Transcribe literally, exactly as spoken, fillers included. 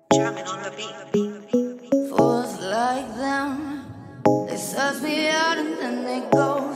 Jamming on the beat. Fools like them, they suss me out and then they go.